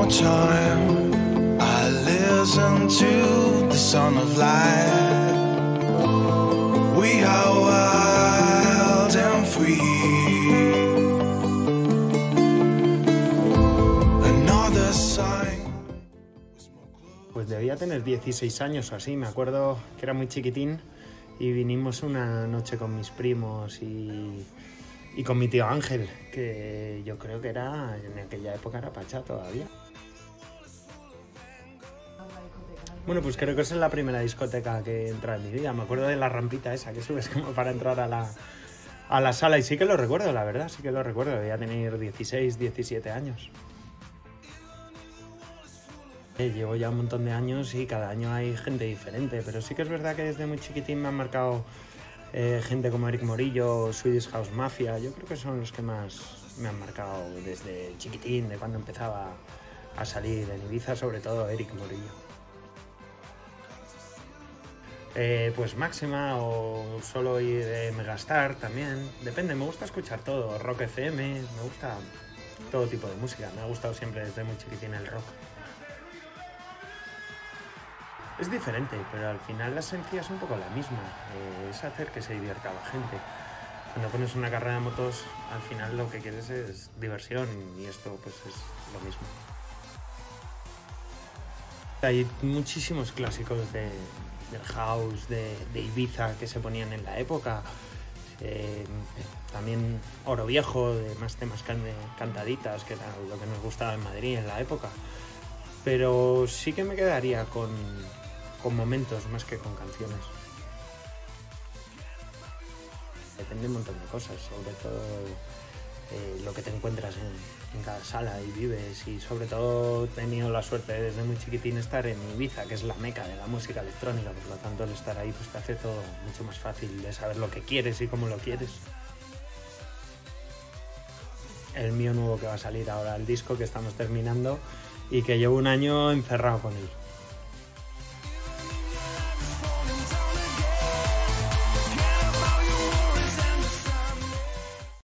more time, I listen to the Song of Life. We are wild and free. Another sign. Pues debía tener 16 años o así, me acuerdo que era muy chiquitín y vinimos una noche con mis primos y con mi tío Ángel, que yo creo que era, en aquella época era Pachá todavía. Bueno, pues creo que esa es la primera discoteca que entra en mi vida. Me acuerdo de la rampita esa que subes como para entrar a la sala y sí que lo recuerdo, la verdad, sí que lo recuerdo. Debía tener 16, 17 años. Llevo ya un montón de años y cada año hay gente diferente, pero sí que es verdad que desde muy chiquitín me han marcado gente como Eric Morillo, Swedish House Mafia. Yo creo que son los que más me han marcado desde chiquitín, de cuando empezaba a salir en Ibiza, sobre todo Eric Morillo. Pues Máxima o solo ir de Megastar también, depende, me gusta escuchar todo, Rock FM, me gusta todo tipo de música, me ha gustado siempre desde muy chiquitín el rock. Es diferente, pero al final la esencia es un poco la misma, es hacer que se divierta la gente. Cuando pones una carrera de motos, al final lo que quieres es diversión y esto pues es lo mismo. Hay muchísimos clásicos del house, de Ibiza que se ponían en la época, también Oro Viejo, de más temas cantaditas, que era lo que nos gustaba en Madrid en la época. Pero sí que me quedaría con momentos más que con canciones. Depende de un montón de cosas, sobre todo lo que te encuentras en cada sala y vives, y sobre todo he tenido la suerte de desde muy chiquitín estar en Ibiza, que es la meca de la música electrónica, por lo tanto el estar ahí pues te hace todo mucho más fácil de saber lo que quieres y cómo lo quieres. El mío nuevo que va a salir ahora, el disco que estamos terminando y que llevo un año encerrado con él.